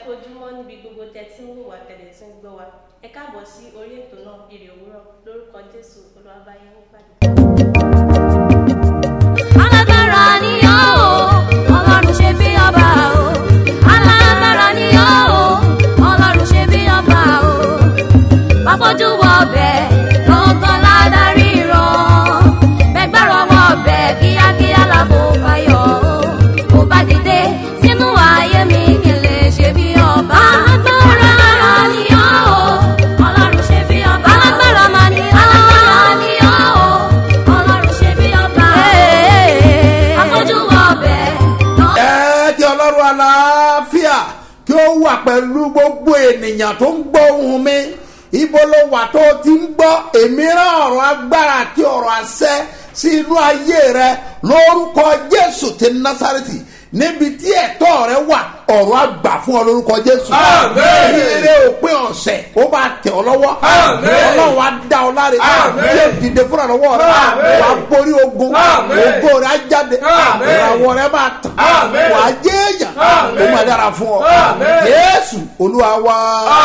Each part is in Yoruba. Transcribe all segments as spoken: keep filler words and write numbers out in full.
kú ojúmọ́ níbi gbogbo tẹ́tí ń wò wá tẹ̀lé tí ń gbọ́ wa. Ẹ káàbọ̀ sí orí ètò náà Ire Òwúrọ̀ lórúkọ Jésù Olúwa bá yín pàdé. Alágbára ni ọ́ o, Ọlọ́run ṣe bí ọba o. Alágbára ni ọ́ o, Ọlọ́run ṣe bí ọba o. Bàbójú wọ ọbẹ̀ lọ́gán ládàrí rán. Bẹ́gbàrọ̀ wọ ọbẹ̀ kíákíá làbò fayọ̀ o. Ó bá dìde sínú ayé mi kí n lè ṣe bí ọba. Alágbára ni ọ́ o, Ọlọ́run ṣe bí ọba. Alágbára máa ní alágbára ni ọ́ o, Ọlọ́run ṣe bí ọba. Bàbójú wọ ọbẹ̀ lọ́gán. Ẹ jẹ́ Ọlọ́run àlàáfíà kí ó wà pẹ̀lú gbogbo ènìyàn tó ń gbọ́ ohùn mi. Ibo ló wà tó ti ń gbọ́ èmi rán ọ̀rọ̀ agbára àti ọ̀rọ̀ àṣẹ sí inú ayé rẹ lórúkọ Jésù ti Násárẹ́tì. Níbi tí ẹ̀tọ́ rẹ wà ọ̀rọ̀ àgbà fún ọ lórúkọ Jésù. Àmín. Eré òpin ọ̀sẹ̀ ó bá tẹ̀ ọ́ lọ́wọ́. Àmín. Ọlọ́run á dá ọ láre. Àmín. Yóò dìde fúnra lọ́wọ́ rẹ. Àmín. Wàá borí ogun. Àmín. Ògo rẹ á jáde. Àmín. Ìràwọ̀ rẹ máa tàn. Àmín. Wàá jẹ́ èèyàn. Àmín. Ó máa dára fún ọ. Àmín. Jésù Olúwa wa.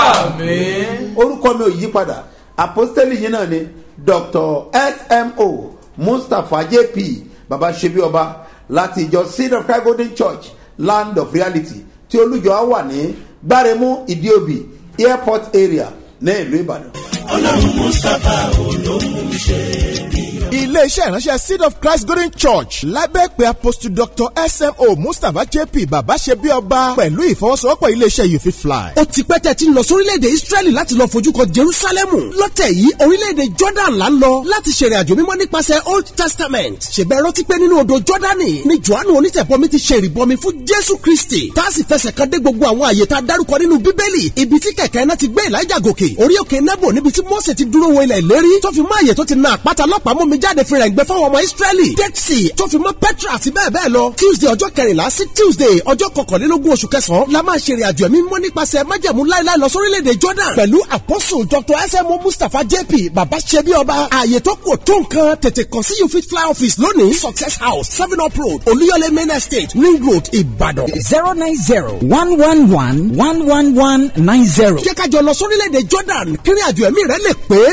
Àmín. Orúkọ mi ò yí padà apostoli yìí náà ni Doctor S M O Mustapha J P baba ṣebí ọba láti ìjọ Seed of Christ Golden Church Land of Reality tí olùjọ wà ní Gbáremú Ìdíòbí airport area ní ìlú Ìbàdàn. Ọlọ́run Mustapha olóhùn ṣe bí ọba. Ilé-iṣẹ́ ìránṣẹ́ Seed of Christ Golden Church lábẹ́ pé Apostle Doctor S M O Mustapha J P bàbá ṣe bí ọba pẹ̀lú ìfọwọ́sowọ́pọ̀ ilé-iṣẹ́ You Fit Fly. Ó ti pẹ́ tẹ́ ti ń lọ sórílẹ̀-èdè Israẹli láti lọ fojú kan Jerusalemu. Lọ́tẹ̀ yìí orílẹ̀-èdè Jordan là ń lọ láti ṣèrìn àjò mímọ́ nípasẹ̀ Old Testament. Ṣèbẹ̀ rántí pé nínú odò Jọ́dánì ni Jòhánù onítẹ̀bọmi ti ṣe ìrìbọmi fún Jésù Kristi. Tá a sì fẹsẹ̀ kan dé gbogbo àwọn àyè tá a dárúkọ nínú Bíbélì. Ibi tí kẹ̀kẹ́ náà ti gbé Èlíjà gòkè. Orí òkè Nebo níbi tí Mósè ti dúró wo ilẹ̀ ìlérí. Tó fi mọ́ àyè tó ti na àpáta lọ́pàá mú mi jáde fi rẹ̀ ń gbẹ fáwọn ọmọ Israẹli. Dead Sea tó fi mọ́ Petra àti bẹ́ẹ̀ bẹ́ẹ̀ lọ. Tuesday ọjọ́ kẹrìnlá sí Tuesday ọjọ́ kọkànlélógún oṣù kẹsàn-án la máa ṣe ìrìnàjò ẹ̀mí mímọ́ nípasẹ̀ májẹ̀mú láéláé lọ sórílẹ̀-èdè Jordan pẹ̀lú Apostle Doctor S M O Mustapha J P bàbá ṣebí ọba. Ààyè tó kù tó nǹkan tètè kàn sí You Fit Fly office lónìí Success House seven up road Olúyọ̀lé main estate Ring Road Ìbàdàn. zero nine zero one one one one one one nine zero. Jẹ́ ká jọ lọ sórílẹ̀-èdè Jordan kí ìrìnàjò ẹ̀mí rẹ lè pé.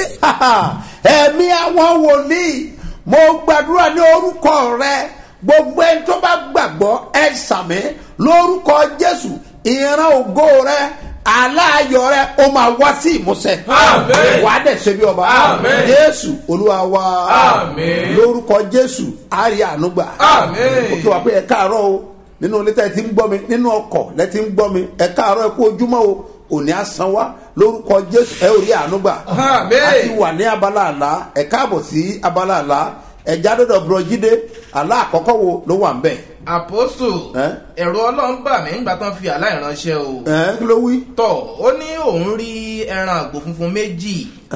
Ẹ̀mí àwọn wòlíì mo gbàdúrà ní orúkọ rẹ gbogbo ẹni tó bá gbàgbọ́ ẹ sàmì lórúkọ Jésù ìran ògo rẹ aláàyọ̀ rẹ ó máa wá sí ìmúṣẹ. Àmín. Wà á dẹ̀ ṣe bí ọba. Àmín. Jésù Olúwa wa. Àmín. Lórúkọ Jésù á rí àánú gbà. Àmín. Ó kí wa pé ẹ káàárọ̀ o nínú ilé tẹ́ ti ń gbọ́ mi nínú ọkọ̀ lẹ́ ti ń gbọ́ mi ẹ káàárọ̀ ẹ kú ojúmọ́ o òní àsán wá lórúkọ Jésù ẹ ò rí àánú gbà. Àmín. A ti wà ní abala àlá ẹ káàbọ̀ sí abala àlá ẹja dọdọ bùrọ̀jídé àlá àkọ́kọ́ wo ló wà ń bẹ̀. Apostle ẹ̀rọ Ọlọ́run bà mí nígbà tán fi àlá ìránṣẹ́ o. ẹ kí ló wí. tọ́ ó ní òun rí ẹran àgbò funfun méjì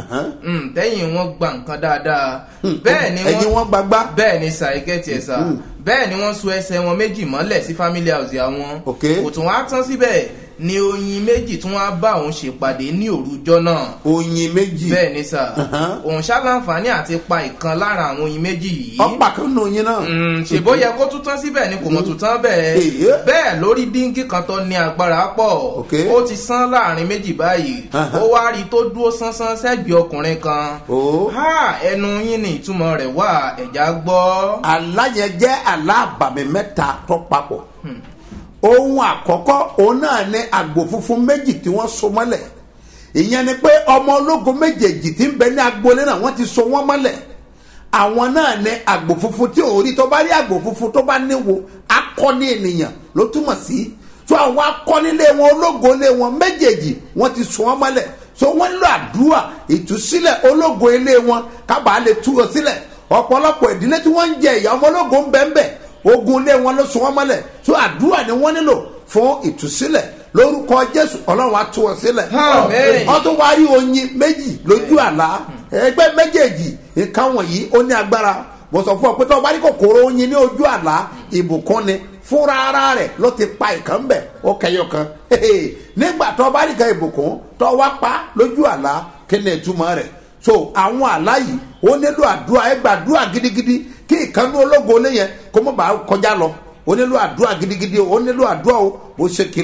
tẹ́yìn wọn gba nǹkan dáadáa. bẹ́ẹ̀ ni wọ́n ẹ̀yìn wọn gbagbá. bẹ́ẹ̀ ni sàìkẹ́tì ẹ̀ sà bẹ́ẹ̀ ni wọ́n so ẹsẹ̀ wọn méjì mọ́lẹ̀ sí family house àwọn. kò tún wá tán síbẹ̀ ni oyin méjì tún wá bá òun ṣèpàdé ní òrùjọ́ náà. oyin méjì. bẹ́ẹ̀ ni sà òun ṣàlàǹfààní àti pa ìkan lára àwọn oyin méjì yìí. ọ̀pá kan nù oyin náà. ṣèbó yẹ kó tún tán síbẹ̀ ni kò mọ̀ tún tán bẹ́ẹ̀. bẹ́ẹ̀ lórí díngì kan tó ní agbára pọ̀ ó ti sán láàrin méjì báyìí ó wá rí tó dúró sánsán sẹ́gbẹ̀ẹ́ ọkùnrin kan. ẹnu yín ni ìtumọ̀ rẹ̀ wà ẹ̀já gbọ́. àlá yẹn jẹ́ àlá àbàmì mẹ́ta tó papọ̀. ohun àkọ́kọ́ òun náà ní àgbò funfun méjì tí wọ́n so mọ́lẹ̀ ìyẹn ni pé ọmọ ológun méjèèjì tí ń bẹ ní agboolé náà wọ́n ti so wọ́n mọ́lẹ̀ àwọn náà ní àgbò funfun tí ò rí tó bá rí àgbò funfun tó bá níwo akọni ènìyàn ló túmọ̀ sí tó àwọn akọnilé wọn ológolé wọn méjèèjì wọ́n ti so wọ́n mọ́lẹ̀ so wọ́n nílò àdúrà ìtúsílẹ̀ ológo ilé wọn kábàá lè tú wọn sílẹ̀ ọ̀pọ̀lọpọ̀ ìdílé tí wọ́n ń jẹ ìyà ọmọ ológo ń bẹ́ẹ̀ bẹ́ẹ̀ ogun ilé wọn ló so wọn mọ́lẹ̀ so àdúrà ni wọ́n nílò fún ìtúsílẹ̀ lórúkọ Jésù Ọlọ́run á tú wọn sílẹ̀. wọ́n tún wá rí oyin méjì lójú àlá ẹgbẹ́ méjèèjì nǹkan wọ̀nyí ó ní agbára mo sọ fún ọ pé tó o bá rí kòkòrò oyin ní ojú àlá ìbùkún ni fúnra ara rẹ̀ ló ti pa ìkan bẹ̀ ó kẹyọ kan nígbà tó o bá rí kan ìbùkún tó o wá pa lójú àlá kí ni ìtumọ̀ rẹ̀ so àwọn àlá yìí ó nílò àdúrà ẹ gbàdúrà gidigidi kí ìkànnì ológo lé yẹn kó mọ̀ bá kọjá lọ ó nílò àdúrà gidigidi ó nílò àdúrà ó bó ṣe kìlọ̀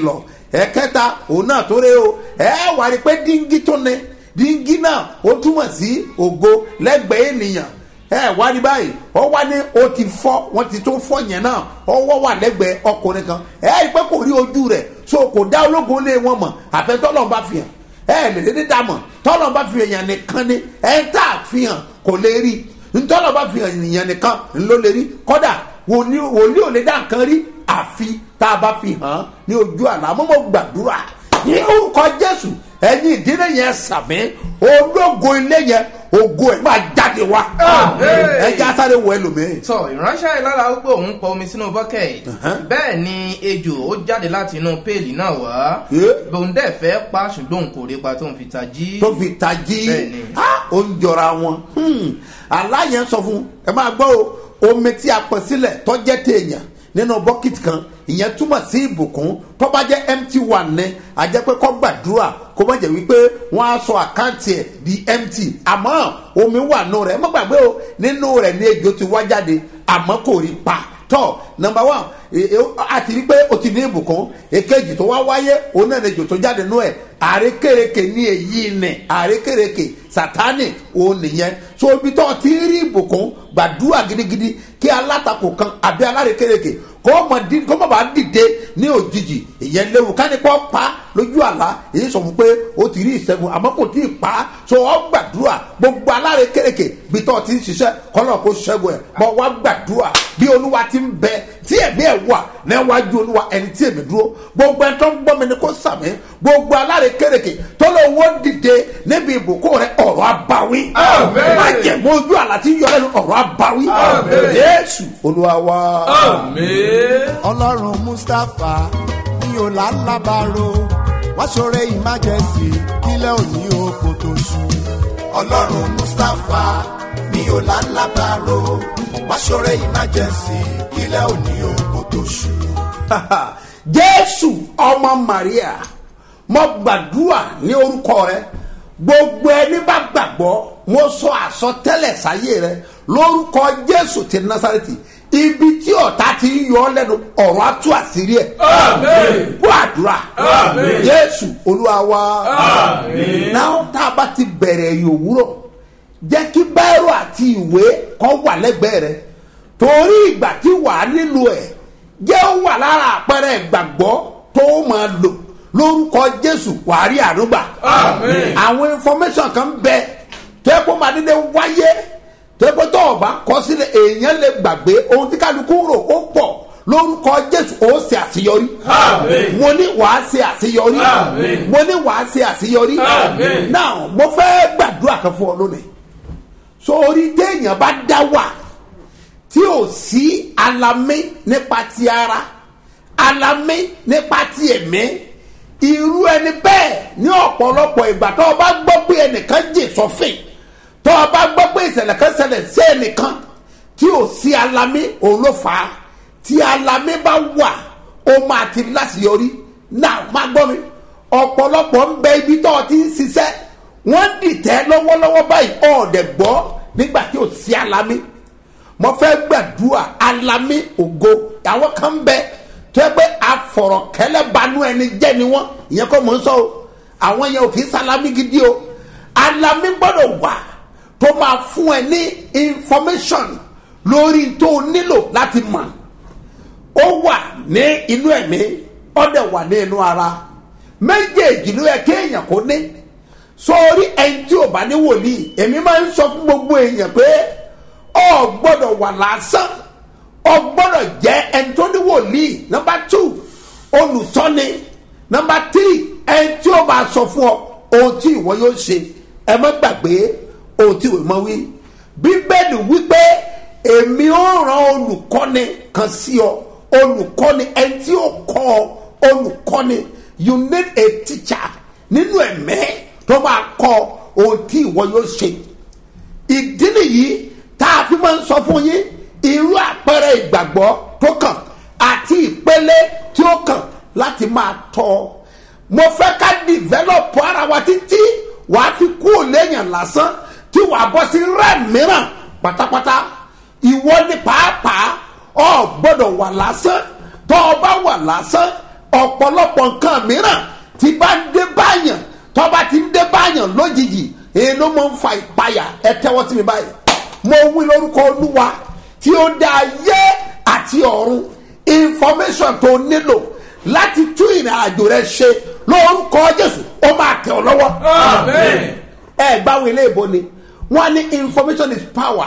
ẹ̀kẹta òun náà tó rẹ o ẹ wà rí pé díngí tó ní díngí náà ó túmọ̀ sí ògo lẹ́gbẹ̀ẹ́ ènìyàn ẹ wá ní báyìí ọ wá ní o ti fọ́ wọ́n ti tó fọ́ yẹn náà ọwọ́ wà lẹ́gbẹ̀ẹ́ ọkùnrin kan ẹ rí pé kò rí ojú rẹ̀ so kò dá ológun lé wọn mọ̀ àfẹ́ tọ́lọ́run bá fi hàn ẹ lè dédé dá mọ̀ tọ́lọ́run bá fi hàn yẹn nìkan ni ẹ ń tà fi hàn kò lè rí ntọ́lọ́run bá fi hàn yẹn nìkan ló lè rí kọ́dà wòlíì ò lè dá nǹkan rí àfi tá a bá fi hàn ní ojú àlá mọ́mọ́ gbàdúrà ní orúkọ Jésù ẹ̀yin ìdílé yẹn sàmì ológo ilé yẹn ògo ẹ̀ máa jáde wá ẹ̀jẹ̀ asáré wọ ẹlòmíì. sọ ìránṣẹ́ yìí lára wípé òun pọ omi sínú bucket bẹ́ẹ̀ ni ejò ó jáde láti inú péèlì náà wá bòun dẹ̀ fẹ́ pa ṣùgbọ́n kò rí pa tó ń fi tají. tó fi tají ó ń jọra wọn aláyẹn sọ fún ẹ máa gbọ́ o omi tí a pọ̀ sílẹ̀ tó jẹ́ téèyàn nínú bucket kan ìyẹn túmọ̀ sí ìbùkún tó bá jẹ́ empty one ní àjẹ́ pé kó gbàdúrà kó má jẹ́ wípé wọ́n á sọ àkáǹtì ẹ̀ di empty àmọ́ omi wà nù rẹ̀ ẹ má gbàgbé o nínú rẹ̀ ní ejò ti wá jáde àmọ́ kò rí pa tọ́ number one àti wípé o ti ní ìbùkún èkejì tó wá wáyé òun náà ní ejò tó jáde nù ẹ̀ àrékèrèkè ní èyí nì àrékèrèkè sátánì òun nìyẹn so ibi tó ti rí ìbùkún gbàdúrà gidigidi kí alátakò kan àbí alárékèrèkè kó mọ̀ bá dìde ní òjijì ìyẹn léwu ká ní kó pa lójú àlá èyí sọ fún pé ó ti rí ìṣẹ́gun àmọ́ kò tí ì pa so ọ gbàdúrà gbogbo alárékèrèkè bí tó ti ń ṣiṣẹ́ kọ́nà kó ṣẹ́gun ẹ̀ mọ́ wá gbàdúrà bí olúwa ti ń bẹ tí ẹ̀mí ẹ̀ wà níwájú olúwa ẹni tí èmi dúró gbogbo ẹ̀ tó ń gbọ́ mi ni kó sàmì gbogbo alárékèrèkè tó lọ wọ́n dìde níbi ìbùkún rẹ̀ ọ̀rọ̀ abáwí má jẹ̀ mọ́ ojú àlá tí yọ lẹ́nu ọ̀rọ̀ abáwí Jésù olúwa wa. Ọlọ́run Mustapha ní ọ̀làlábàárò wá ṣoore emergency kílẹ̀ òní oko tó ṣú. Ọlọ́run Mustapha ní ọ̀làlábàárò wá ṣoore emergency kílẹ̀ òní oko tó ṣú. Jésù ọmọ Maria mo gbàdúrà ní orúkọ rẹ gbogbo ẹni bá gbàgbọ́ mo sọ àsọtẹ́lẹ̀ sáyé rẹ lórúkọ Jésù ti Násárẹ́tì ibi tí ọ̀tá ti ń yọ ọ́ lẹ́nu ọ̀rọ̀ á tú àṣírí ẹ̀. àmín. kó àdúrà. àmín. Jésù Olúwa wa. àmín. náà tá a bá ti bẹ̀rẹ̀ ẹ̀yìn òwúrọ̀ jẹ́ kí báírò àti ìwé kan wà lẹ́gbẹ̀ẹ́ rẹ torí ìgbà tí wà á nílò ẹ̀ jẹ́ ó wà lára àpẹẹrẹ ìgbàgbọ́ tó máa lò lórúkọ Jésù wà á rí àdúgbà. àmín. àwọn information kan bẹ tó yẹ kó máa dédé wáyé tẹ́gbẹ́ tó o bá kọ sílẹ̀ èèyàn lè gbàgbé ohun tí kálukú rò ó pọ̀ lórúkọ Jésù ó ṣe àṣeyọrí. àmín. mo ní wàá ṣe àṣeyọrí. àmín. mo ní wàá ṣe àṣeyọrí. àmín. náà mo fẹ́ gbàdúrà kan fún ọ lónìí sórí téèyàn bá dá wà tí ò sí alamí nípa ti ara alamí nípa ti ẹ̀mí irú ẹni bẹ́ẹ̀ ní ọ̀pọ̀lọpọ̀ ìgbà tó o bá gbọ́ pé ẹnìkan jè sọ́fìn tó o bá gbọ́ pé ìṣẹ̀lẹ̀ kan ṣẹlẹ̀ sí ẹnìkan tí ò sí alamí òun ló fà á tí alamí bá wà ó máa ti láṣeyọrí náà má gbọ́ mi ọ̀pọ̀lọpọ̀ ń bẹ ibi tó o ti ń ṣiṣẹ́ wọ́n dìtẹ̀ lọ́wọ́lọ́wọ́ báyìí ọ̀ọ́dẹ̀ gbọ́ nígbà tí ò sí alamí mo fẹ́ gbàdúrà alamí ògo àwọn kan bẹ tó yẹ pé afọ̀rọ̀kẹ́lẹ́ banú ẹni jẹ́ ni wọ́n ìyẹn kọ́ mò ń sọ o àwọn yẹn ò kì í sálámí gidi o alamí gbọ́dọ̀ wà tó máa fún ẹ ní information lórí tó o nílò láti mọ̀ ó wà ní inú ẹ̀mí ó dẹ̀ wà ní inú ara méjèèjì ló yẹ kéèyàn kó ní sórí ẹni tí ò bá ní wòlíì èmi máa ń sọ fún gbogbo èèyàn pé ọ gbọ́dọ̀ wà lásán ọ gbọ́dọ̀ jẹ́ ẹni tó ní wòlíì nọ́mbà two olùtọ́ni nọ́mbà three ẹni tí ó máa sọ fún ọ ohun tí ìwọ yóò ṣe ẹ má gbàgbé ohun tí ìwé máa wí bíbélì wípé èmi ó rán olùkọ́ni kan sí ọ olùkọ́ni ẹni tí ó kọ́ ọ olùkọ́ni you need a teacher nínú ẹ̀mẹ́ tó máa kọ́ ohun tí ìwọ yóò ṣe ìdí nìyí tá a fi máa ń sọ fún yín irú àpẹẹrẹ ìgbàgbọ́ tó kàn àti ìpele tí ó kàn láti máa tọ́ mo fẹ́ ká develop ara wa títí wàá fi kú òléyàn lásán tí wàá bọ́ sí rẹ̀ mìíràn pátápátá ìwọ ni pàápàá ọ gbọ́dọ̀ wà lásán tọ́ ọ bá wà lásán ọ̀pọ̀lọpọ̀ nǹkan mìíràn tí bá ń dé báyàn tó bá ti ń dé báyàn lójijì èyí ló máa ń fa ìpayà. ẹ tẹ́wọ́ sí mi báyìí mo wí lórúkọ olúwa tí ó dá ayé àti ọ̀run information tó nílò láti tún ìrìn àjò rẹ ṣe lórúkọ Jésù ó máa tẹ̀ ọ́ lọ́wọ́. Amen. ẹ gbáwo ilé ìbò ni wọ́n ní information is power,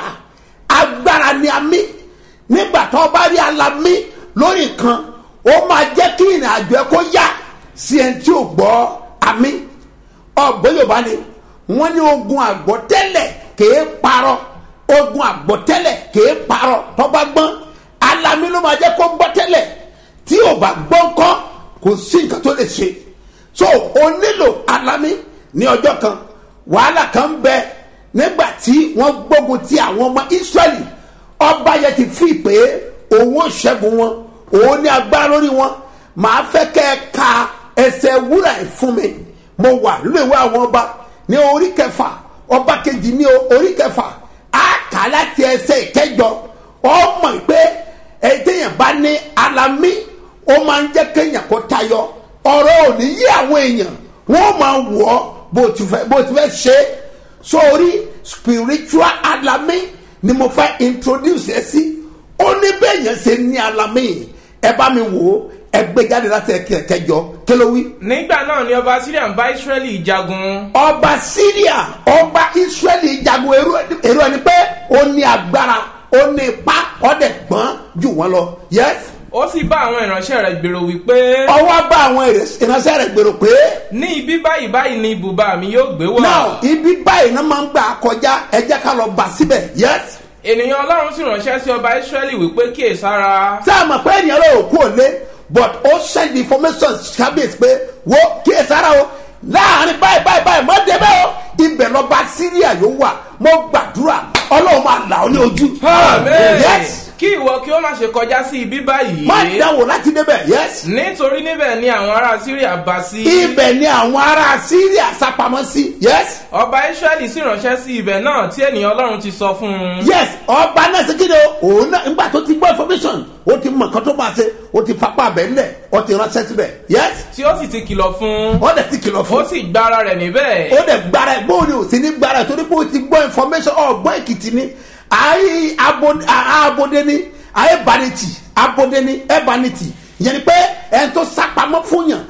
agbára ni a mí. Nígbà tó bá rí alamí lórí nǹkan ó máa jẹ́ kí ìrìn àjò ẹ kó yá sí ẹni tí ò gbọ́ àmì. ọ̀gbọ́n Yorùbá ni wọ́n ní ogun àgbọ̀tẹ́lẹ̀ kèé parọ́, ogun àgbọ̀tẹ́lẹ̀ kèé parọ́. tó bá gbọ́n alamí ló máa jẹ́ kó gbọ́ tẹ́lẹ̀, tí ò bá gbọ́ ńkọ́ kò sí nǹkan tó lè ṣe. so o nílò alamí. ní ọjọ́ kan wàhálà kan ń bẹ nígbà tí wọ́n gbógun ti àwọn ọmọ Ísírẹ́lì. ọba yẹn ti fi pé òun ò ṣẹ́gun wọn, òun ní agbára lórí wọn. màá fẹ́ kẹ́ ẹ ka ẹsẹ̀ wúrà ẹ̀ fún mi. mo wà nínú ìwé àwọn ọba ní orí kẹfà, ọba kejì ní orí kẹfà. á kà láti ẹsẹ̀ ìkẹjọ. ọ mọ̀ pé ẹ̀ẹ́dẹ́yìn bá ní alamí ó máa ń jẹ́ kéèyàn kó tayọ. ọ̀rọ̀ ò ní yí àwọn èèyàn, wọ́n máa wọ̀ ọ́ bó ti fẹ́ bó ti fẹ́ ṣe é. sórí spiritual alamí ni mo fẹ́ introduce ẹ sí. ó ní bẹ́ẹ̀ yẹn ṣe ní alamí. ẹ bá mi wò ó, ẹ gbé jáde láti ẹ̀kẹ́ kẹjọ kí ló wí. nígbà náà ni ọba Syria ń bá Israẹli jagun. ọba Syria ọba Israẹli jagun èrò ẹni pé ó ní agbára, ó ní ipá, ó dẹ̀ gbọ́n jù wọ́n lọ. yes. ó sì bá àwọn ìránṣẹ́ rẹ̀ gbèrò wípé. ọwọ́ bá àwọn ìránṣẹ́ rẹ̀ gbèrò pé. ní ibi báyìí báyìí ni ibùba mi yóò gbé wọ̀. now ibi báyìí náà máa ń gbà kọjá, ẹ jẹ́ ká lọ bà síbẹ̀. yes. ènìyàn Ọlọ́run sì ránṣẹ́ sí ọba Israẹli wípé kíyèsára. sáà mọ̀ pé ènìyàn lọ́wọ́ kú òlé but ó send information kábíyèsí pé wo kíyèsára o láàrin báyìí báyìí báyìí mọ́ débẹ̀ o ibẹ̀ lọ́ba Syria yóò wà. mo gbàdúrà Ọlọ́run máa là ọ́ ní ojú. Amen. yes. kí ìwọ kí ó má ṣe kọjá sí ibi báyìí. má dáwọ́ láti débẹ̀. yes. nítorí níbẹ̀ ni àwọn ará Syria bá sí. ibẹ̀ ni àwọn ará Syria sápamọ́ sí. yes. ọba Israẹli sì ránṣẹ́ sí ibẹ̀ náà tí ènìyàn Ọlọ́run ti sọ fún un. yes. ọba náà ṣe kíni o òun náà nígbà tó ti gbọ́ information ó ti mọ̀ nǹkan tó máa ṣe, ó ti fapá abẹ́ ńlẹ̀, ó ti ránṣẹ́ síbẹ̀. yes. tí ó sì ti kìlọ̀ fún. ó dẹ̀ ti kìlọ̀ fún. ó sì gbára rẹ̀ níbẹ̀. ó dẹ̀ gbára ẹ̀ bóun ni ò sí ní gbára ẹ̀ torí pé ó ti gbọ́ information ọ̀gbọ́n Èkìtì ni àyè abode ni àyè baniti abode ni ẹ̀ baniti yẹn ni pé ẹ̀ tó sápamọ́ fún yàn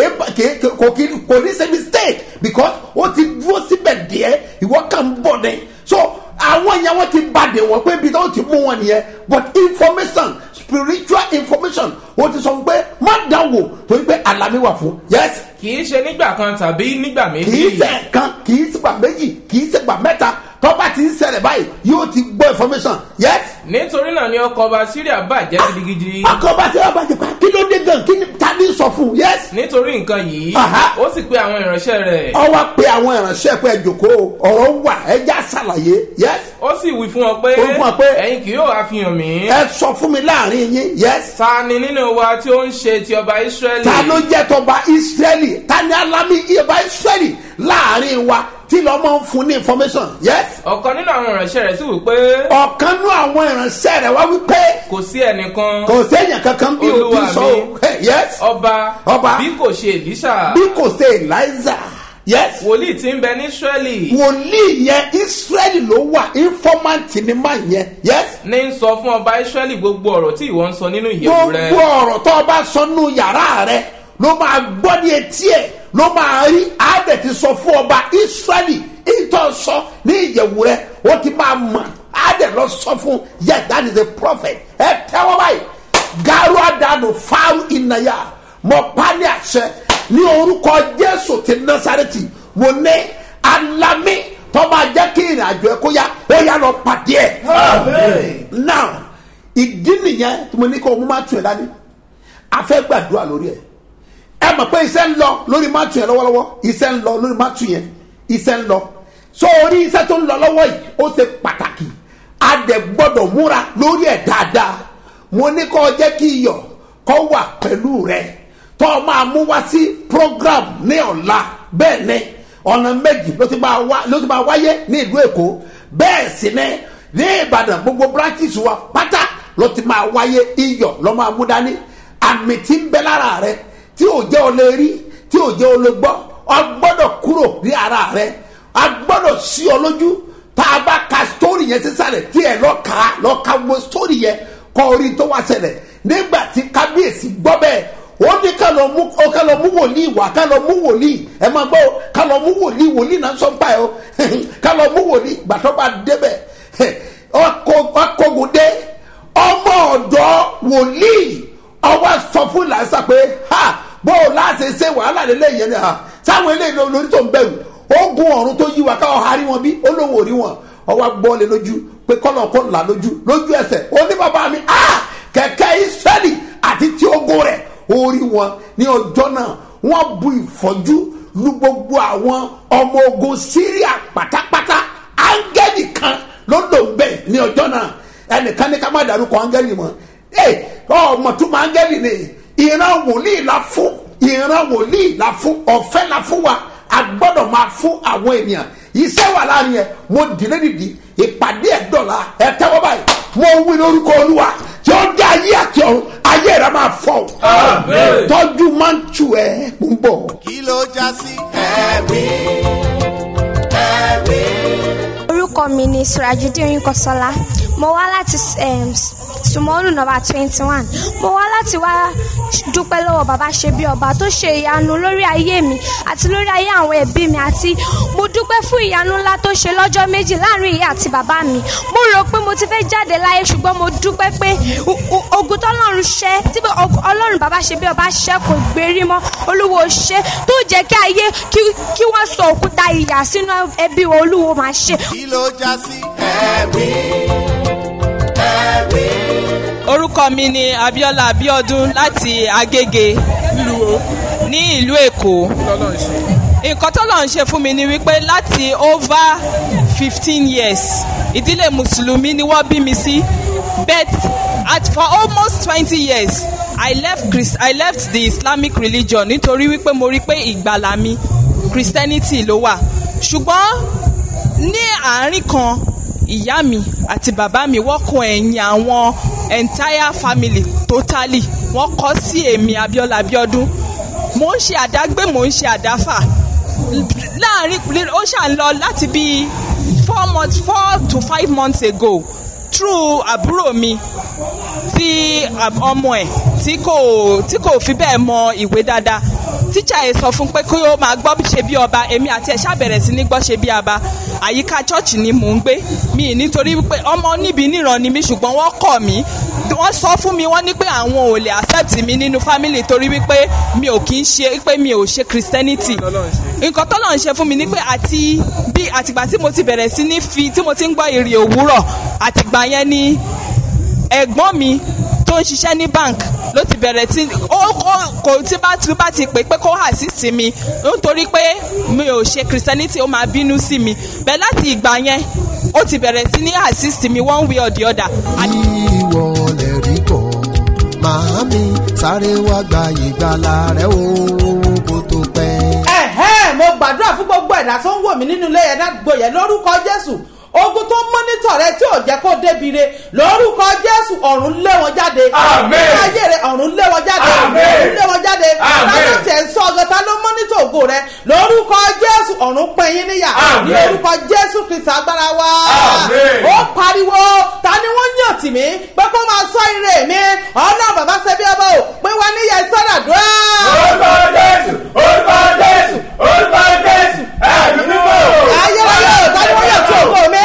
kò ní ṣe mistake because ó ti dúró síbẹ̀ díẹ̀ ìwọ kàn ń bọ̀ dẹ̀ so àwọn yẹn wọ́n ti bàdé wọ́n pé ibi tó ti mú wọn nìyẹn but information spiritual information ó ti sọ pé má dánwò torí pé àlàmì wà fún. yes. kì í ṣe nígbà kan tàbí nígbà méjì. kì í ṣe kan kì í ṣe gbà méjì kì í ṣe gbà mẹ́ta tọ́ba ti ń ṣẹlẹ̀ báyìí yóò ti gbọ́ information. yes. nítorí náà ni ọkọ̀ ọba Syria bàjẹ́ gidigidi. ọkọ̀ ọba Syria bàjẹ́ pa kí ló dé gan kí ni ta ni sọ fún. yes. nítorí nǹkan yìí ó sì pe àwọn ìránṣẹ́ rẹ̀. ó wá pe àwọn ìránṣẹ́ pé ẹ jókòó ọ̀rọ̀ wà ẹ já ṣàlàyé. yes. ó sì wí fún wọn pé ẹ̀yin kì yóò àfihàn mí. ẹ sọ fún mi láàrin yín. yes. ta ni nínú wa tí ó ń ṣe ti ọba Israẹli. ta ló jẹ́ tọba Israẹli ta ni alámì ọba Israẹli láàrin wa tí lọ́ mọ́ ń fún ní information. yes. ọ̀kan nínú àwọn ìránṣẹ́ rẹ̀ sì wí pé. ọ̀kan nínú àwọn ìránṣẹ́ rẹ̀ wá wí pé. kò sí ẹnìkan. kò sí èèyàn kankan bí o ti sọ o. yes. ọba ọba bí kò ṣe Èlíṣà. bí kò ṣe Èlíṣà. yes. wòlíì tí ń bẹ ní Israẹli. wòlíì yẹn Israẹli ló wà informant ni má yẹn. yes. ní ń sọ fún ọba Israẹli gbogbo ọ̀rọ̀ tí ìwọ ń sọ nínú ìyẹ̀wù rẹ. gbogbo ọ̀rọ̀ tó o bá sọ nínú yàrá rẹ ló máa gbọ́ ní etí ẹ̀ ló máa rí àádẹ́ ti sọ fún ọba Israẹli ìtọ́ sọ ní ìyẹ̀wù rẹ̀ ó ti máa mọ̀ àádẹ́ lọ sọ fún yes that is a prophet. ẹ tẹ́wọ́ báyìí garu adanu faru ìnáyà mọ̀ pálí àṣẹ ní orúkọ Jésù ti Násárẹ́tì mo ní alámì tó máa jẹ́ kí ìrìn àjò ẹ̀ kó yá ó yá lọ pàdé ẹ̀. now ìdí nìyẹn tí mo ní kó o mú má tún ẹ̀ dání a fẹ́ gbàdúrà lórí ẹ̀ ẹ mọ̀ pé iṣẹ́ ń lọ lórí mátù yẹn lọ́wọ́lọ́wọ́ iṣẹ́ ń lọ lórí mátù yẹn iṣẹ́ ń lọ so orí iṣẹ́ tó ń lọ lọ́wọ́ yìí ó ṣe pàtàkì a dẹ̀ gbọ́dọ̀ múra lórí ẹ̀ dáadáa mo ní kó jẹ́ kí iyọ̀ kó wà pẹ̀lú rẹ̀ tó máa mú wá sí program ní ọ̀la bẹ́ẹ̀ ni ọ̀nà méjì ló ti máa wá ló ti máa wáyé ní ìlú Èkó bẹ́ẹ̀ sì ni ní Ìbàdàn gbogbo branches wa pátá ló ti máa wáyé iyọ̀ ló máa mú dání àmì tí ń bẹ lára rẹ̀ tí ò jẹ́ o lè rí tí ò jẹ́ o lè gbọ́ ọ gbọ́dọ̀ kúrò ní ara rẹ a gbọ́dọ̀ sí ọ lójú tá a bá ka story yẹn sísàlẹ̀ tí ẹ lọ kà á lọ ka gbogbo story yẹn kọ orí tó wá ṣẹlẹ̀ nígbà tí kábíyèsí gbọ́ bẹ́ẹ̀ ó ní ká lọ mú ó ká lọ mú wòlíì wá ká lọ mú wòlíì ẹ máa gbọ́ ká lọ mú wòlíì wòlíì náà sọ pa ẹ o ká lọ mú wòlíì gbàtọ́ bá débẹ̀ ọkọ̀gùn dé ọmọ ọ̀dọ́ wòlíì ọwọ́ sọ fún làásà pé ha bó o láti ṣe wàhálà lélẹ̀ yẹn ni ha sáwọn eléyìí lórí tó ń bẹ̀rù ogun ọ̀run tó yí wa káwọn harí wọn bí olówó rí wọn ọwọ́ gbọ́ lé lójú pé kọ́nà kó là lójú lójú ẹsẹ̀ ó ní bàbá mi ah kẹ̀kẹ́ Ísírẹ́lì àti tí ogun rẹ̀ orí wọn ní ọjọ́ náà wọ́n bu ìfọ́jú lu gbogbo àwọn ọmọ ogun Síríà pátápátá áńgẹ́lì kan ló lò ń bẹ̀ ní ọjọ́ náà ẹnìkan ní ká má dárúkọ áńgẹ́lì mọ́ ẹ ọmọ tó máa áńgẹ́lì ni ìran wòlíì la fún ìran wòlíì la fún ọ̀fẹ́ la fún wa a gbọ́dọ̀ máa fún àwọn ènìyàn iṣẹ́ wà láàrin yẹn mo dìde dìde ìpàdé ẹ̀ dọ̀la ẹ tẹ́wọ́ báyìí mo wí lórúkọ Olúwa tí ó dá ayé àti ọ̀run ayé rẹ máa fọ́ tọ́jú máa ń tù ẹ́ ń bọ̀. kí ló já sí ẹ̀rí ẹ̀rí. orúkọ mi ni Surajide Oyinkansola mo wá láti Sumolu number twenty one mo wá láti wá dúpẹ́ lọ́wọ́ bàbá ṣe bí ọba tó ṣe ìyanu lórí ayé mi àti lórí ayé àwọn ẹbí mi àti mo dúpẹ́ fún ìyanu ńlá tó ṣe lọ́jọ́ méjì láàrin ìyá àti bàbá mi mo rò pé mo ti fẹ́ jáde láyé ṣùgbọ́n mo dúpẹ́ pé ogun tọ́lọ́run ṣẹ́ tí ọlọ́run bàbá ṣe bí ọba ṣẹ́ kò gbérí mọ́ Olúwo ṣe tó jẹ́ kí ayé kí wọ́n sọ òkúta ìyà sínú ẹbí Olúwo máa ṣe. kí ló já sí ẹ̀rí ẹ̀rí. orúkọ mi ni Abíọ́lá Abíọ́dún láti Agége ní ìlú Èkó. nǹkan tọ́lọ́run ń ṣe fún mi ni wípé láti over fifteen years ìdílé mùsùlùmí ni wọ́n bí mi sí but at for almost twenty years I left Christ, I left the Islamic religion nítorí wípé mo rí pé ìgbàlà mi Christianity ló wà ṣùgbọ́n ní àárín kan ìyá mi àti bàbá mi wọ́n kó ẹ̀yìn àwọn entire family totally wọ́n kọ́ sí èmi Abíọ́lá Abíọ́dún mò ń ṣe àdágbé mò ń ṣe àdáfà láàrin ó ṣà ń lọ láti bí four months four to five months ago through àbúrò mi tí ọmọ ẹ̀ tí kò tí kò fi bẹ́ẹ̀ mọ ìwé dáadáa tíṣà ẹ̀ sọ fún pé kí ó máa gbọ́ ṣe bí ọba èmi àti ẹ̀ ṣàbẹ̀rẹ̀ sí ní gbọ́ ṣe bí ọba àyíká chọ́ọ̀chì ni mò ń gbé mi nítorí wípé ọmọ níbi níran ni mi ṣùgbọ́n wọ́n kọ̀ mí wọ́n sọ fún mi wọ́n ní pé àwọn ò lè accept mi nínú family torí wípé mi ò kì í ṣe pé mi ò ṣe Christianity nǹkan tọ́lọ̀ ń ṣe fún mi ní pé àti bí àtìgbà tí mo ti bẹ̀rẹ̀ sí ní fi tí mo ti ń gbọ́ ìrì òwúrọ̀ àtìgbà yẹn ni ẹ̀gbọ́n mi tó ń ṣiṣẹ́ ní bank ló ti bẹ̀rẹ̀ tí ó kò tí bá tí bá ti pè pé kó assist mi nítorí pé mi ò ṣe Christianity ó máa bínú sí mi bẹ́ẹ̀ láti ìgbà yẹn ó ti bẹ̀rẹ̀ sí ní assist mi one way or the other. ìwọ lè rí kọ́ màámi sáré wá gba ìgbàlà rẹ o kó tó pẹ́. ẹ̀hẹ́ mo gbàdúrà fún gbogbo ẹ̀dá tó ń wò mí nínú ilé yẹn náà gbòyẹ lórúkọ Jésù ogun tó mọ́nítọ̀ rẹ tí ò jẹ́ kó débi re lórúkọ Jésù ọ̀run lé wọn jáde. àmín. ayé rẹ ọ̀run lé wọn jáde. àmín. ọ̀run lé wọn jáde. àmín. táwọn tẹ̀ ń sọ ọ̀gá ta ló mọ́nítọ̀ ògo rẹ lórúkọ Jésù ọ̀run pín yín níyà. àmín. lórúkọ Jésù Kristi agbára wa. àmín. ó pariwo ta ni wọ́n yàn tì mí pé kó máa sọ ire mi ọ̀nà bàbá ṣe bí ọba o pé wọ́n níyà ìsọdàdúrà. orúkọ Jésù orúkọ Jésù orúkọ Jésù ẹ̀mí mímọ́. ayé ayé ta ni wọ́n yàn tí ògo mi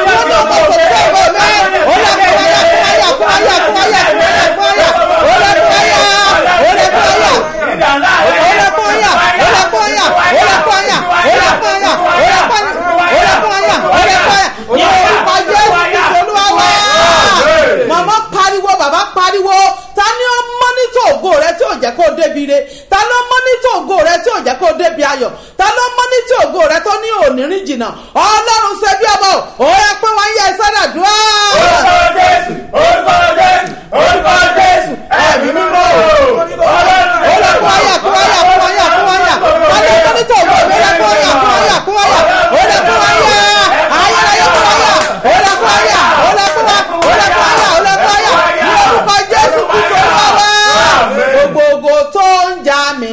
màmá pariwo bàbá pariwo ta ni ó mọ́nítọ̀ ògo rẹ tí ò jẹ́ kó débi re ta ló mọ́nítọ̀ ògo rẹ tí ò jẹ́ kó débi ayọ̀ ta ló mọ́nítọ̀ ògo rẹ tó ní ònírín jìnnà Ọlọ́run ṣe bí ọmọ ò yẹ pé wọ́n yẹ sádàdúrà. orúkọ Jésù orúkọ Jésù orúkọ Jésù ẹ̀mí mímọ́ ó lè kó ayà kó ayà kó ayà kó ayà ta ló mọ́nítọ̀ ògo rẹ kó ayà kó ayà kó ayà ó lè kó ayà ayérayé kó ayà ó lè kó ayà ó lè kó ayà ó lè kó ayà ó lè kó ayà ní orúkọ Jésù Kristi Olúwa wa gbogbo tó ń jà mí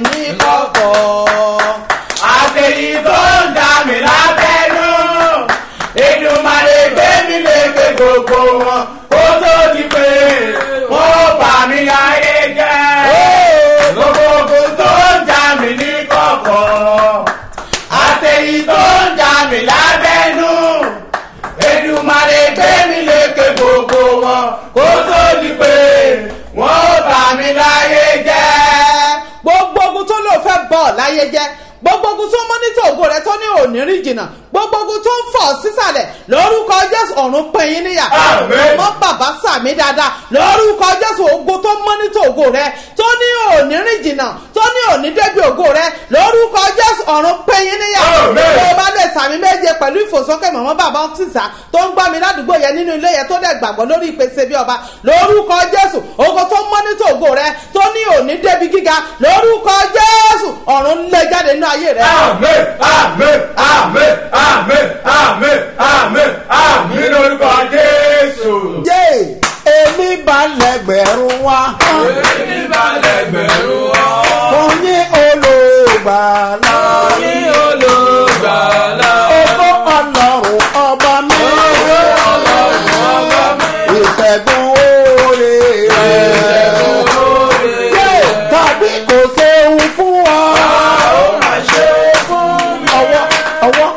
gbogbo wọn kó tó di pé wọ́n bà mí láyé jẹ́. Gbogbo ogun tó ń jà mí ní kọ̀kọ̀ àtẹ̀yí tó ń jà mí lábẹ́nú. Èdùmàrè gbé mi lékè gbogbo wọn kó tó di pé wọ́n bà mí láyé jẹ́. Gbogbo ogun tó lò fẹ́ bọ̀ láyé jẹ́, gbogbo ogun tó mọ́nítọ̀ ògo rẹ tó ní òní rí jìnnà, gbogbo ogun tó ń fọ̀ sísàlẹ̀ lórúkọ Jésù ọ̀run pín yín níyà. ọmọ bàbá sàmì dáadáa lórúkọ Jésù ogun tó mọ́nítọ̀ ògo rẹ tó ní òní rí jìnnà tó ní òní débi ògo rẹ lórúkọ Jésù ọ̀run pín yín níyà. tó o bá lè sàmì méje pẹ̀lú ìfòsókè mọ̀mọ́ bàbá sísà tó ń gbá mi ládùúgbò yẹn nínú ilé yẹn tó dẹ̀ gbàgbọ́ lórí ìpèsè bí ọba lórúkọ Jésù ogun tó mọ́nítọ̀ ògo rẹ tó ní òní débi gíga lórúkọ Jésù ọ̀run lè jáde nínú ayé rẹ. Àmín, àmín, àmín, àmín, àmín, àmín, àmín lórúkọ Jésù. Jẹ́ èmi balẹ̀ gbẹ̀rún wá. Èmi balẹ̀ gbẹ̀rún wá. Fún yín olùgbàlà. Fún yín olùgbàlà. Ògo Ọlọ́run ọba mi. Ògo Ọlọ́run ọba mi. Ìṣẹ́gun oore rẹ̀. Jẹ́ tàbí kò séwu fún wa. Ó máa ṣe fún mi. Ọwọ́ ọwọ́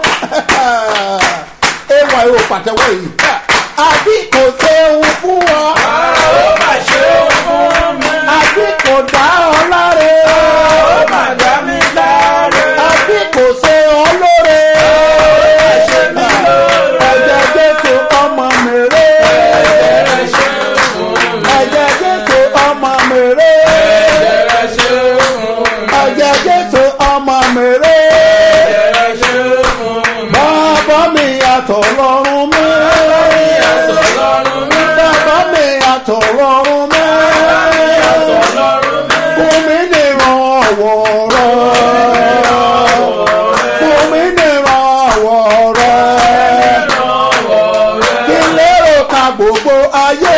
ewa yóò pàtẹ́wọ́ yìí. Àbí kò séwu fún wa. Ó máa ṣe fún mi. Àbí kò dá ọ láre. Ó máa dá mi láre. Àbí kò ṣe ọ lóore. Ó máa ṣe mí lóore. Ẹ̀jẹ̀ Jésù ọmọ mi rè. Ẹ̀jẹ̀ ṣe fún mi. Ẹ̀jẹ̀ Jésù ọmọ mi rè. Ẹ̀jẹ̀ ṣe fún mi. Ẹ̀jẹ̀ Jésù ọmọ mi rè. Ẹ̀jẹ̀ ṣe fún mi. Bàbá mi yàtọ̀ lọ́rùn mi. Yàtọ̀ lọ́rùn mi. Bàbá mi yàtọ̀ lọ́rùn mi. Yàtọ̀ lọ́rùn mi. Fún mi ní ìrànwọ́ rẹ̀. Fún mi ní ìrànwọ́ rẹ̀. Kí n lérò ka gbogbo ayé.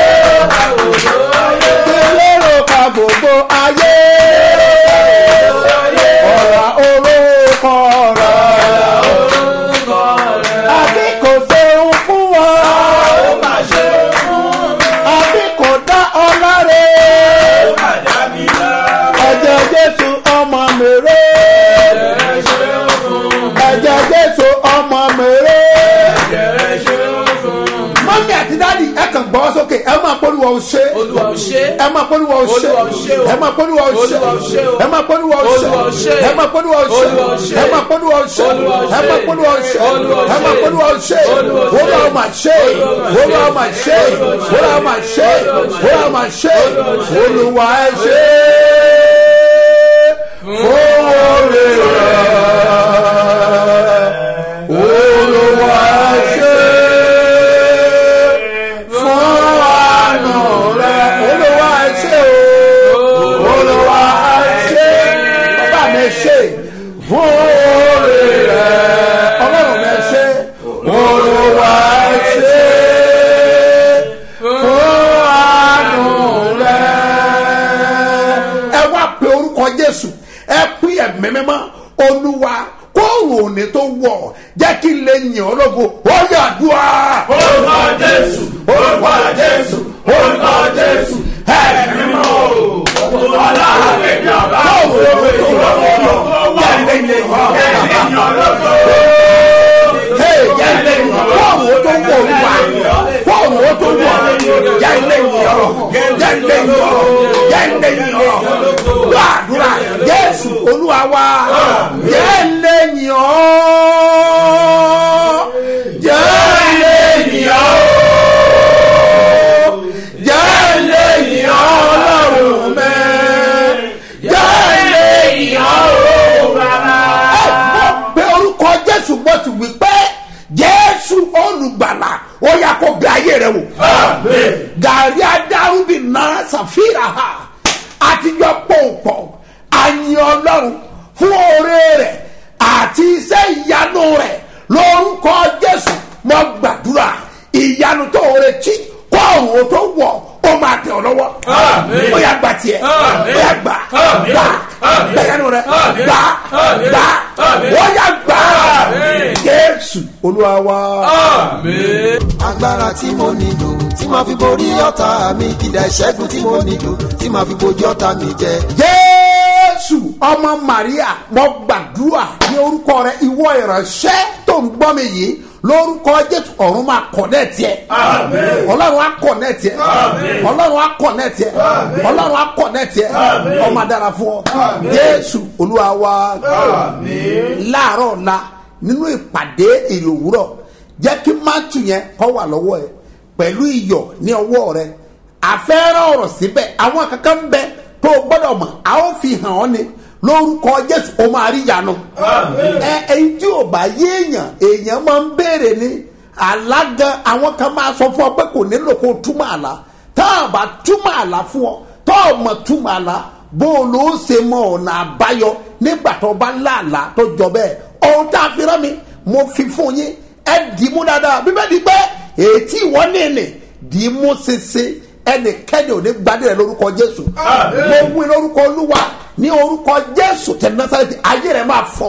Kí n lérò ka gbogbo ayé. Ọ̀rọ̀ orúkọ rẹ̀. Àbí kò ṣeun fún wa. Ó máa ṣe fún mi. Àbí kò dá ọ láre. Ó máa dá mi láre. Ẹ̀jẹ̀ Jésù ọmọ mi rè. Ẹ̀jẹ̀ ṣe fún mi. Ẹ̀jẹ̀ Jésù ọmọ mi rè. Ẹ̀jẹ̀ ṣe fún mi. Mọ́mí àti dáàdì ẹ kàn gbọ́ sókè ẹ máa polúwa ó ṣe. Olúwa ó ṣe. Ẹ máa polúwa ó ṣe. Olúwa ó ṣe o. Ẹ máa polúwa ó ṣe. Olúwa ó ṣe o. Ẹ máa polúwa ó ṣe. Olúwa ó ṣe. Ẹ máa polúwa ó ṣe. Olúwa ó ṣe. Ẹ máa polúwa ó ṣe. Olúwa ó ṣe. Ẹ máa polúwa ó ṣe. Olúwa ó Ẹ máa ṣe. polúwa ó ṣe. Olúwa ó ṣe. Olúwa máa ṣe. Olúwa máa ṣe. Olúwa máa ṣe. Olúwa máa ṣe. Olúwa ẹ ṣe. Fún oore rẹ̀. Olúwa ẹ ṣe. Fún àánú rẹ̀. Olúwa ẹ ṣe o. Olúwa ẹ ṣe. Bàbá mi ṣe. Fún oore rẹ̀. Ọlọ́run mi ṣe. Olúwa ẹ ṣe. Fún àánú rẹ̀. Ẹ wá pe orúkọ Jésù. Ẹ pín ẹ̀mí mímọ́. Olúwa kóòrùn òní tó wọ̀ jẹ́ kí n lè yìn ọ́ lógo. Ó yá àdúrà. Orúkọ Jésù. Orúkọ Jésù. Orúkọ Jésù. Ẹ̀mí mọ́ o. Ọlá àgbẹ̀dẹ ọba. Kóòrùn òní tó wọ̀ jẹ́ kí n lè yìn ọ́ lógo. Hey, jẹ́ ilé yìn ọ́. Kóòrùn ó tó wọ̀ olúwa. Kóòrùn ó tó wọ̀ jẹ́ ilé yìn ọ́. Jẹ́ ilé yìn ọ́. Jẹ́ ilé yìn ọ́. Gbàdúrà Jésù Olúwa wa. Jẹ́ ilé yìn ọ́. Jẹ́ ilé yìn ọ́. Jẹ́ ilé yìn ọ́ Ọlọ́run mi. Jẹ́ ilé yìn ọ́ bàbá. Ẹ gbọ́ pé orúkọ Jésù bó ti wí pé Jésù olùgbàlà ó yá kó bẹ ayé rẹ wò. Gàrí adárúbì náà ṣàfihàn ha àtijọ́ pòǹpọ̀ àyìn Ọlọ́run fún oore rẹ̀ àti iṣẹ́ ìyanu rẹ̀ lórúkọ Jésù mo gbàdúrà ìyanu tó retí kó òun tó wọ̀ ó máa tẹ̀ ọ́ lọ́wọ́. ó yá gbà tiẹ̀ ó yá gbà gbà gbà yanu rẹ̀ gbà gbà ó yá gbà Jésù jésù olúwa wa. àmín. agbára tí mo nílò tí màá fi borí ọ̀tá mi kìdá ìṣẹ́gun tí mo nílò tí màá fi bojú ọ̀tá mi jẹ. jésù ọmọ maria mo gbàdúrà ní orúkọ rẹ ìwọ ìránṣẹ́ tó ń gbọ́ mi yìí lórúkọ jésù ọ̀run máa kọ̀nẹ́ẹ̀tì ẹ̀ ọlọ́run á kọ̀nẹ́ẹ̀tì ẹ̀ ọlọ́run á kọ̀nẹ́ẹ̀tì ẹ̀ ọlọ́run á kọ̀nẹ́ẹ̀tì ẹ̀ ọmọ adára fún ọ jésù olúwa wa. láàárọ̀ ọ̀la nínú ìpàdé èrè òwúrọ̀ jẹ́ kí máàtù yẹn kó wà lọ́wọ́ ẹ pẹ̀lú iyọ̀ ní ọwọ́ rẹ àfẹ́rẹ́ ọ̀rọ̀ síbẹ̀ àwọn kankan ń bẹ tó o gbọ́dọ̀ mọ̀ a ó fi hàn ọ́ ni lórúkọ jésù o máa rí yanu. ẹ ẹyin tí o bá yé èèyàn èèyàn máa ń béèrè ní alága àwọn kan máa sọ fún ọ pé kò nílò kó o túmọ̀ àlá tá a bá túmọ̀ àlá fún ọ tó o mọ̀ túmọ̀ àlá bó o ló ṣe mọ ọ̀nà àbáyọ nígbà tó o bá láàlá tó jọ bẹ́ẹ̀ ohun tá a fi rán mi mo fi fún yín ẹ dì í mú dáadáa bíbẹ́ di pé ètí ìwọ ní ìní dì í mú ṣinṣin ẹnikẹ́ni ò ní gbadé rẹ lórúkọ jésù mo wí lórúkọ olúwa ní orúkọ jésù tẹ nasareti ayé rẹ máa fọ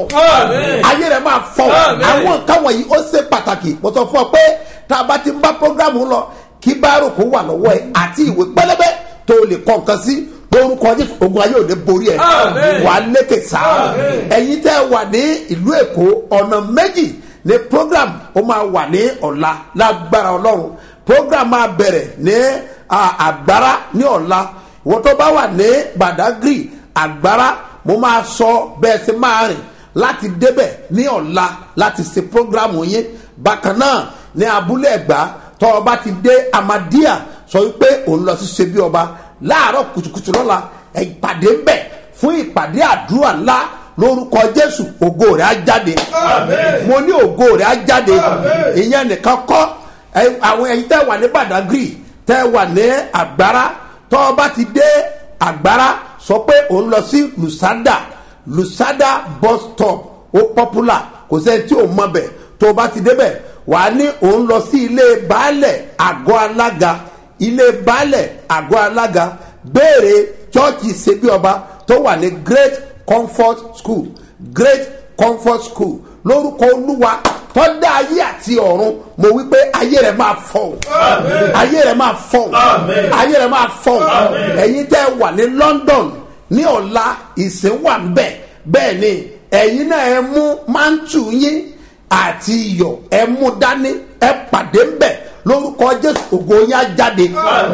ayé rẹ máa fọ àwọn nǹkan wọ̀nyí ó ṣe pàtàkì mo sọ fún ọ pé tá a bá ti ń bá programu lọ kí báárò kó wà lọ́wọ́ ẹ àti ìwé pẹlẹbẹ tó lè kọ nǹkan sí lórúkọ jésù ogun ayé ò ní borí ẹ wà lékè sáà ẹ̀yin tẹ́ wà ní ìlú èkó ọ̀nà méjì ní program ó máa wà ní ọ̀la lágbára ọlọ́run program máa bẹ̀rẹ̀ ní àgbára ní ọ̀la ìwọ́n tó bá wà ní badagry àgbára mo máa sọ bẹ́ẹ̀ sí máa rìn láti débẹ̀ ní ọ̀la láti ṣe program yín bákan náà ní abúlé ẹ̀gbá tó o bá ti dé amadia sọ wípé òun lọ sí ṣe bí ọba láàárọ̀ kùtùkùtù lọ́la ìpàdé ń bẹ̀ fún ìpàdé àdúrà ńlá lórúkọ jésù ògo rẹ̀ á jáde mo ní ògo rẹ̀ á jáde ìyẹn nìkan kọ́ àwọn ẹ̀yin tẹ́ wà ní badagry tẹ́ wà ní àgbára tó o bá ti dé àgbára sọ pé òun lọ sí lusada lusada bus stop ó popular kò sẹ́ni tí ò mọ̀ bẹ̀ tó o bá ti débẹ̀ wà á ní òun lọ sí ilé baálẹ̀ àgọ́ alága ilé baálẹ̀ àgọ́ alága béèrè chọ́ọ̀chì ṣebí ọba tó wà ní great comfort school great comfort school lórúkọ olúwa tọ́dá ayé àti ọ̀run mo wí pé ayé rẹ̀ máa fọ́ ayé rẹ̀ máa fọ́ ayé rẹ̀ máa fọ́ ẹ̀yin tẹ́ wà ní london ní ọ̀la ìsìn wà ń bẹ̀ bẹ́ẹ̀ ni ẹ̀yin náà ẹ mú máńtù yín àti iyọ̀ ẹ mú dání ẹ pàdé ń bẹ̀ lórúkọ jésù ògo yín á jáde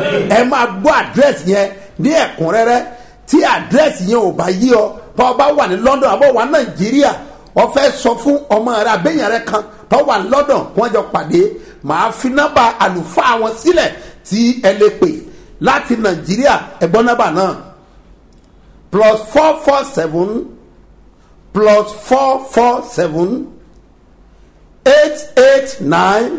ẹ máa gbọ́ àdírẹ́sì yẹn ní ẹ̀kúnrẹ́rẹ́ tí àdírẹ́sì yẹn ò bá yí ọ tó o bá wà ní london àbọ̀ wà nàìjíríà wọ́n fẹ́ sọ fún ọmọ rẹ abẹ́yẹn rẹ kan tó wà ní london kí wọ́n jọ pàdé màá fi nọ́mbà àlùfáà wọn sílẹ̀ tí ẹ lè pè láti nàìjíríà ẹ̀gbọ́n nọ́mbà náà plus four four seven plus four four seven eight eight nine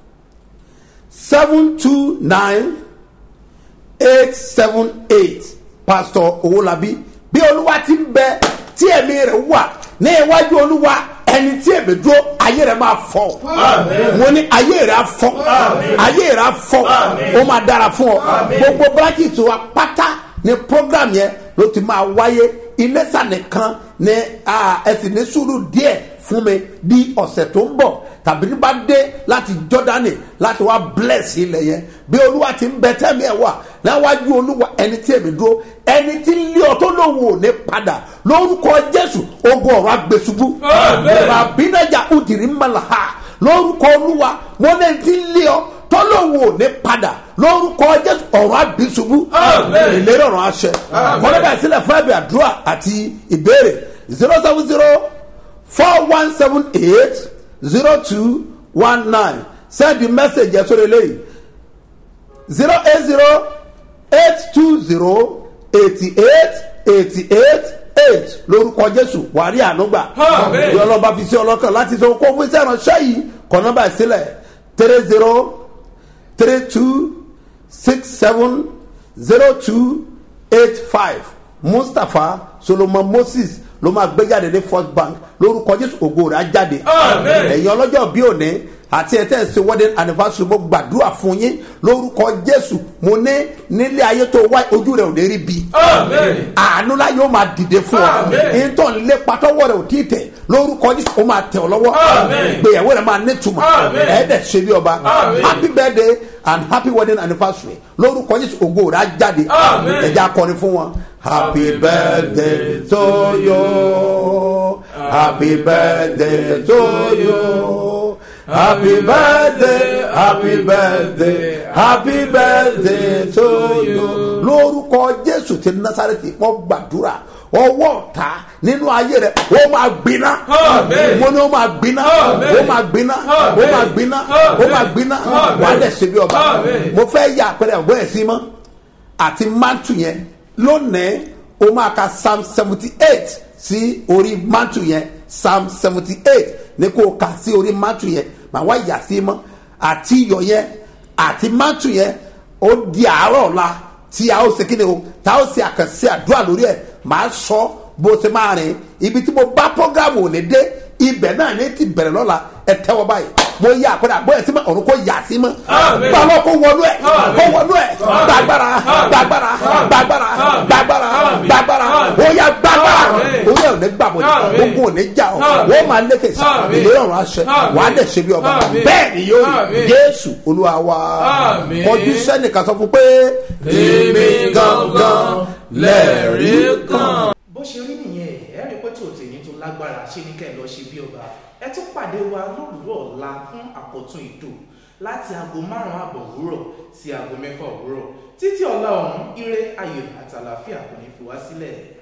seven two nine eight seven eight pastor owolabi bí olúwa ti ń bẹ tí ẹ̀mí rẹ̀ wà ní iwájú olúwa ẹni tí èmi dúró ayé rẹ̀ máa fọ́ mo ní ayé rẹ̀ á fọ́ ayé rẹ̀ á fọ́ ó máa dára fún ọ gbogbo branches wa pátá ní program yẹn ló ti máa wáyé Iléṣà nìkan ní ẹsìn ní sùúrù díẹ̀ fún mi di ọ̀sẹ̀ tó ń bọ̀ tàbí ní bá dé láti Jọ́dánì láti wá bless ilẹ̀ yẹn bí olúwa ti ń bẹ tẹ́mi ẹ̀ wà láwájú olúwa ẹni tí èmi dúró ẹni tí ń lé ọ tó lòun ò ní padà lórúkọ Jésù ogun ọ̀rọ̀ agbésùbú ràbínájà ùdìrí mọ́lá lórúkọ olúwa mo ní ẹni tí ń lé ọ tó lòun ò ní padà lórúkọ Jésù ọ̀rọ̀ agbésùbú ìlérí ọ̀rọ̀ àṣẹ kọ́lẹ́bà sílẹ̀ fún ẹ̀bì àdúrà àti ìbéèrè zero seven zero four one seven eight zero two one nine send the message ẹ̀ sórí eléyìí zero eight zero eight two zero eighty eight eighty eight eight lórúkọ Jésù wàrí ànúgbà ìyá ọlọ́ba fi sí ọlọ́kàn láti sọ kó fún iṣẹ́ ìránṣẹ́ yìí kọ́ nọ́mbà ìsílẹ̀ three zero three two six seven zero two eight five Mustapha Solomon Moses ló máa gbé jáde ní First Bank lórúkọ Jésù ògo rẹ̀ á jáde ẹ̀yin ọlọ́jọ́ bí òní àti ẹ̀ tẹ́ ẹ̀ ṣe wedding anniversary mo gbàdúrà fún yín lórúkọ Jésù mo ní nílé ayé tó wá ojú rẹ̀ ò ní rí bi àánú láyé ó máa dìde fún ọ nítorí nílé patọ́wọ́ rẹ̀ ò tí ì tẹ̀ lórúkọ Jésù ó máa tẹ̀ ọ́ lọ́wọ́ ìgbéyàwó rẹ̀ máa nítumọ̀ ẹ̀ẹ́dẹ̀ ṣe bí ọba happy birthday and happy wedding anniversary lórúkọ Jésù ògo rẹ̀ á jáde ẹ̀jẹ̀ akọrin fún wọn. Happy birthday to you. Happy birthday to you. Happy birthday, happy birthday, happy birthday to you. Lórúkọ Jésù ti Násárẹ́tì mo gbàdúrà ọwọ́ ọ̀tá nínú ayé rẹ̀ ó máa gbiná mo ní ó máa gbiná ó máa gbiná ó máa gbiná ó máa gbiná wàá dẹ̀ ṣe bí ọba. Mo fẹ́ yà àpẹẹrẹ ọ̀gbọ́n ẹ̀ sí mọ́ àti mántù yẹn lónìí o máa ka psalm seventy eight sí orí mántù yẹn psalm seventy eight ní kó o kà sí orí mántù yẹn màá wá yà sí mọ́ àti iyọ̀ yẹn àti mántù yẹn ó di àárọ̀ ọ̀la tí a ó ṣe kí ni o tá a ó ṣe àkànṣe àdúrà lórí ẹ̀ màá sọ bó ṣe máa rìn ibi tí mo bá programu òní dé ibẹ̀ náà ní ti bẹ̀rẹ̀ lọ́la ẹ tẹ́wọ́ báyìí mo yà àpẹẹrẹ àgbọ̀ ẹ̀ sí mọ́ ọ̀run kò yà sí mọ́ gbàgbọ́ kó wọnú ẹ̀ kó wọnú ẹ̀ gbàgbára gbàgbára gbàgbára gbàgbára gbàgbára ó yà gbàgbára ó yà òní gbàgbọ́ yìí ogun òní jà ọ́ ó máa lékè sí ìlérí ọ̀run àṣẹ wà á dẹ̀ ṣe bí ọba bẹ́ẹ̀ ni yóò rí Jésù Olúwa wa kọjú sẹ́nìkan sọ fún pé èmi gangan lẹ́rìí kan. bó ṣe rí nìyẹn ẹ rí pé tòótọ́ èyí tó lágbára ṣe ní kẹ́ ẹ lọ ṣe bí ọba ẹ tún pàdé wa lówùúrọ̀ ọ̀la fún àkọ́tún ètò láti aago márùn-ún àbọ̀ òwúrọ̀ sí aago mẹ́fà òwúrọ̀ títí ọ̀la ọ̀hún ire ayọ̀ àtàlàfíà kò ní fi wá sílẹ̀.